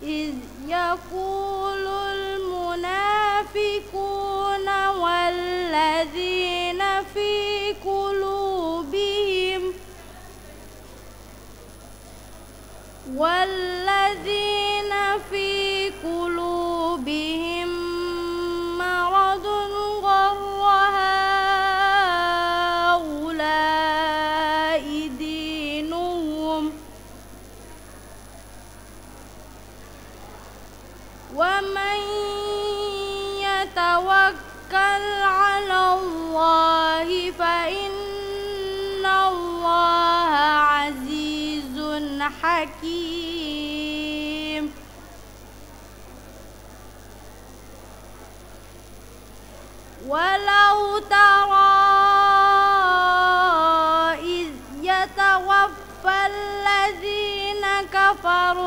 إذ يقول المنافقون والذين في قلوبهم مرض غر هؤلاء دينهم ومن يتوكل على الله فإن الله عزيز حكيم. ولو ترى إذ يتوفى الذين كفروا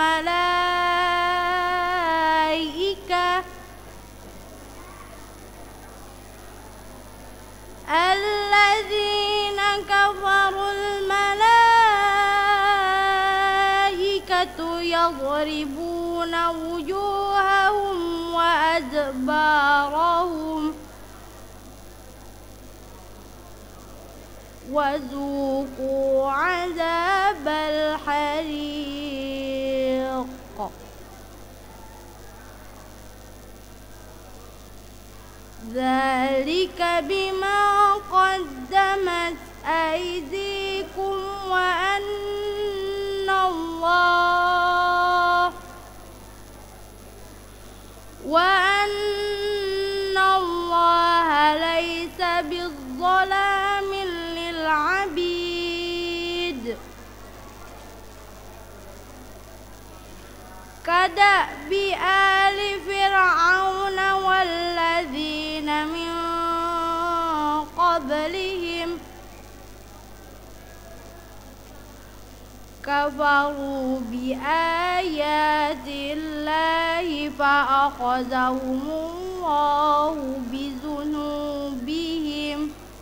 الملائكة يضربون وجوههم وأدبارهم وذوقوا عذاب الحريق. ذلك بما قدمت أيديكم وأن الله ليس بالظلام للعبيد. كدأب آل فرعون والذين من قبلهم كفروا بآيات الله فأخذهم الله بذنوبهم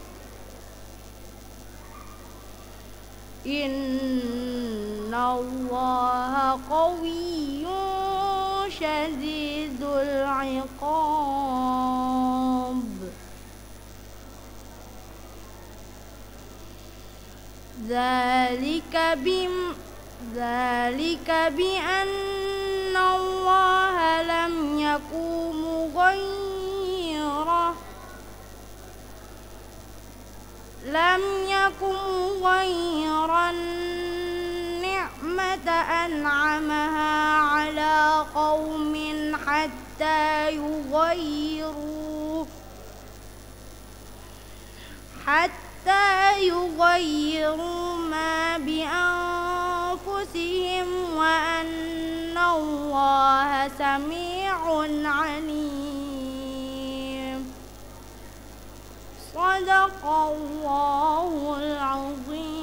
إن الله قوي شديد العقاب. ذلك بأن الله لم يكن غيرا نعمة أنعمها على قوم حتى يغيروا ما بأنفسهم وأن الله سميع عليم. صدق الله العظيم.